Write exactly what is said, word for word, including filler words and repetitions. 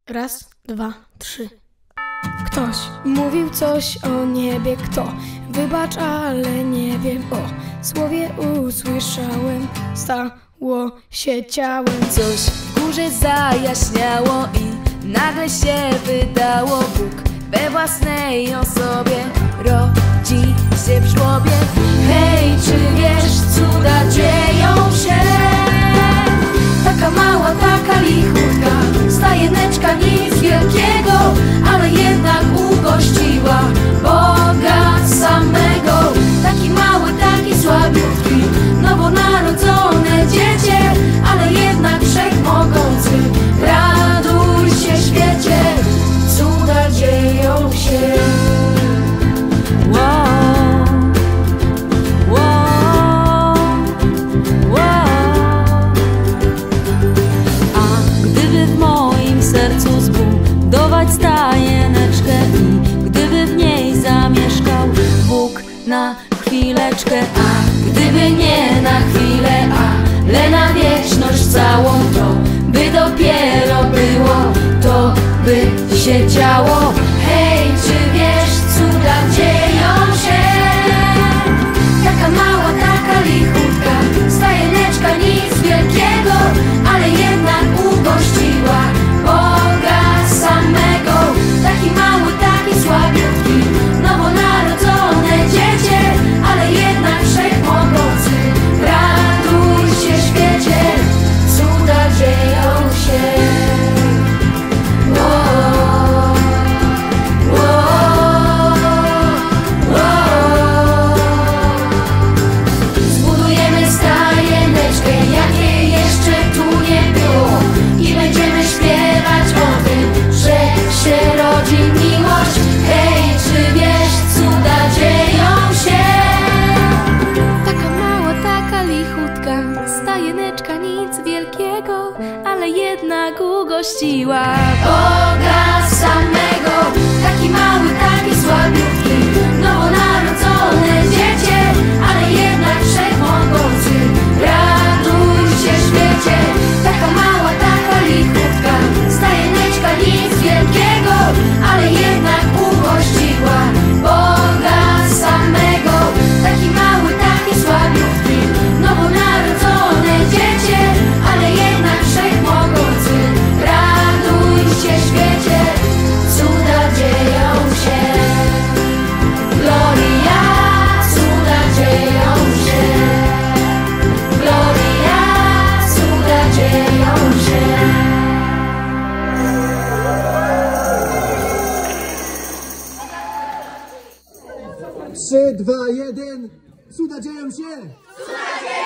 Raz, dwa, trzy. Ktoś mówił coś o niebie, kto? Wybacz, ale nie wiem. O słowie usłyszałem, stało się ciałem. Coś w górze zajaśniało i nagle się wydało, Bóg we własnej osobie rodzi się w żłobie. Hej, czy wiesz, cuda dzieją się? Taka mała, taka lichutka, stajeneczka, nic wielkiego, ale jednak ugościła Boga samego. Taki mały, taki słabiutki, nowonarodzone dziecię, ale jednak wszechmogący. Raduj się, świecie, cuda dzieją się. Wow, wow, wow. A gdyby w moim sercu zbudować stajeneczkę i gdyby w niej zamieszkał Bóg na chwileczkę, a gdyby nie na chwilę, ale na wieczność całą, to by dopiero było, to by się działo. Hej, czy wiesz, cuda dzieją się? Taka mała, taka lichutka, stajeneczka, nic wielkiego, ale jednak ugościła Boga samego. Taki mały, taki słabiutki, nowonarodzone dziecię, ale jednak wszechmogący. Raduj się, świecie, cuda dzieją się. Wow, wow, wow. Zbudujemy stajeneczkę, jakiej jeszcze tu nie było, i będziemy śpiewać o tym, że się rodzi miłość. Hej, czy wiesz, cuda dzieją się? Taka mała, taka lichutka, stajeneczka, nic wielkiego, ale jednak ugościła Boga samego. Taki mały, taki słabiutki, nowonarodzone dziecię, ale jednak wszechmogący. Raduj się, świecie, taka mała, taka lichutka, stajeneczka, nic wielkiego, ale jednak ugościła Boga samego. Taki mały, taki słabiutki, nowonarodzone dziecię, ale jednak wszechmogący. Raduj się, świecie, cuda dzieją się. Gloria, cuda dzieją się. Gloria, cuda dzieją się. Trzy, dwa, jeden. Cuda dzieją się! Cuda dzieją się!